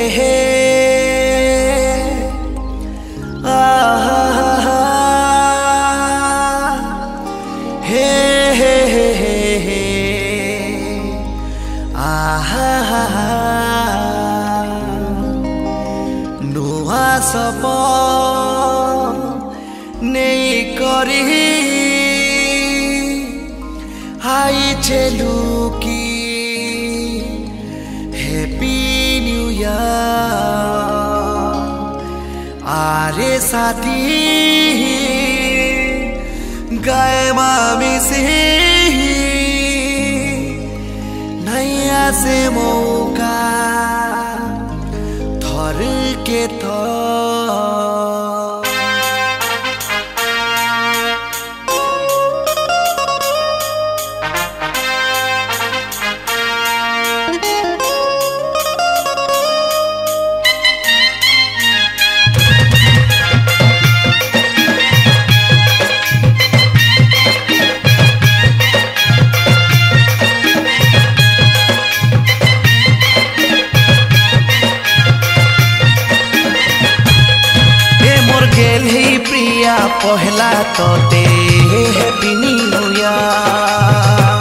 हे आहा हे हे हे आहा नुआ सब नहीं करी हाई चलू की हैप्पी न्यू ईयर आरे साथी गाए मामी से नैया से मौका थर के प्रिया पहला तोते हैप्पी न्यू ईयर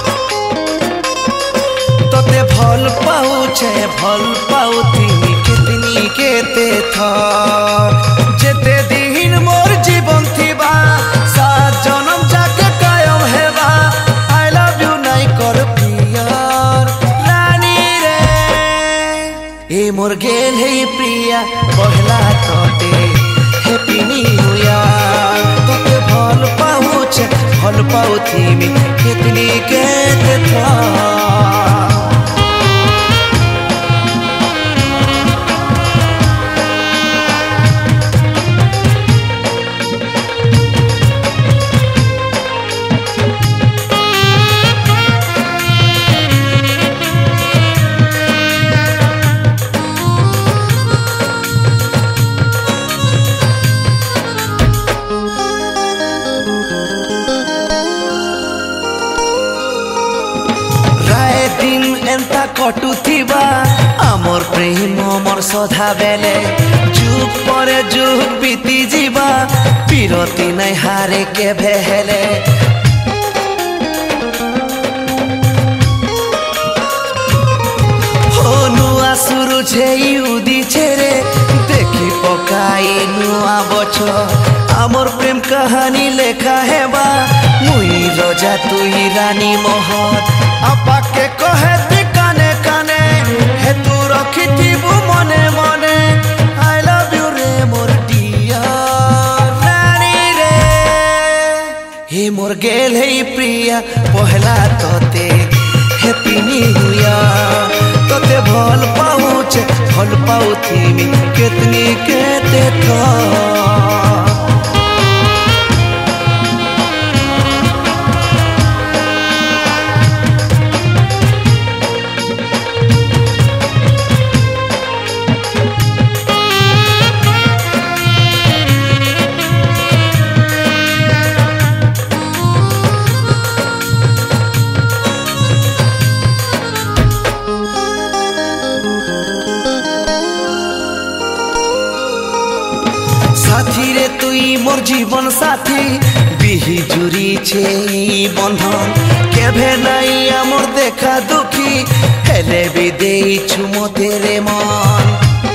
तोते भल पाउथी कितनी केते था जेते दिन मोर जीवन थिबा सात जन्म जाके कायम हेबा आई लव यू नाइ कर प्रियर रानी रे ए मोर गेल हे प्रिया पहला तोते हैप्पी न्यू ईयर तोते भल पाउथी कितनी केते था एंता कटुथिबा आमर प्रेम मोर सधा बेले जुग परे जुग बीती जीवा बिरती नहीं हारे के भेले हो नुआ शुरू छे उदी छेरे देखी पकाई नुआ बछर आमर प्रेम कहानी लेखा हेबा मुई रोजा तुई रानी मोहर आपा के कहे काने काने हे तू रखी थीबू मने मने आई लव यू रे मोर डियर रानी रे हे मोर गेल हे प्रिया पहला तोते हैप्पी न्यू ईयर तोते भल पाउथी कितनी केते था साथी रे तुई मोर जीवन साथी बिही जुरी छे बंधन केभे नाई आमर देखा दुखी हेले भी देई छुमो तेरे मन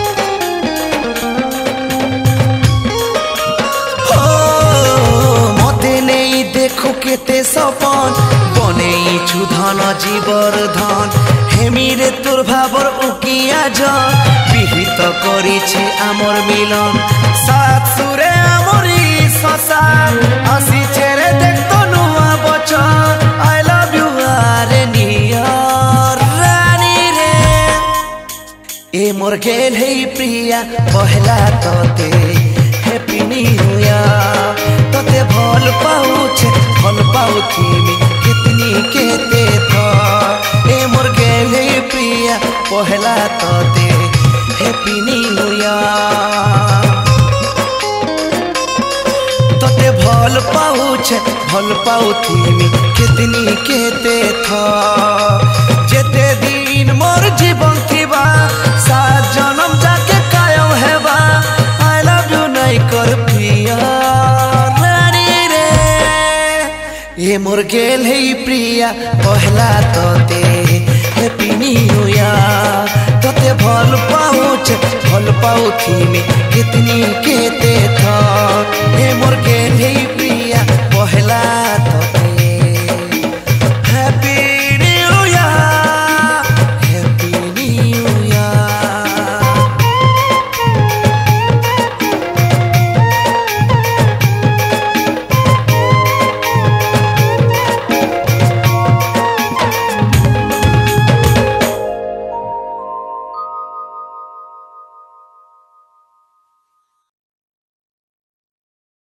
हो मते नहीं देखो केते सपन बनेई छु धन जीवर धन हेमिरे तोर भावर उकिया जा विहित करी छे आमर मिलन सात सुरे आमरी ससार आसी छेरे देखतो नुआ बचन आई लव यू आरे नियर रानी रे ए मोर गेल हे प्रिया पहला तोते हैप्पी न्यू ईयर तोते भल पाउथी कितनी केते था ए मोर गेल हे प्रिया पहला तोते हैप्पी न्यू ईयर तोते भल पाउथी कितनी केते था जेते दिन मोर जीवन थिबा सात जन्म मोर गेल है प्रिया कहला तोते हैप्पी न्यू ईयर तोते भल पाउछ भल पाउथी में कितनी के